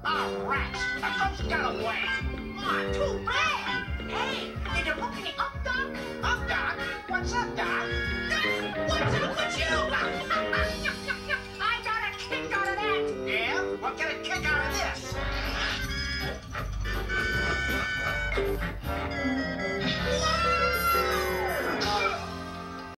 Oh, rats! A ghost got away! Oh, too bad! Hey, did you look any up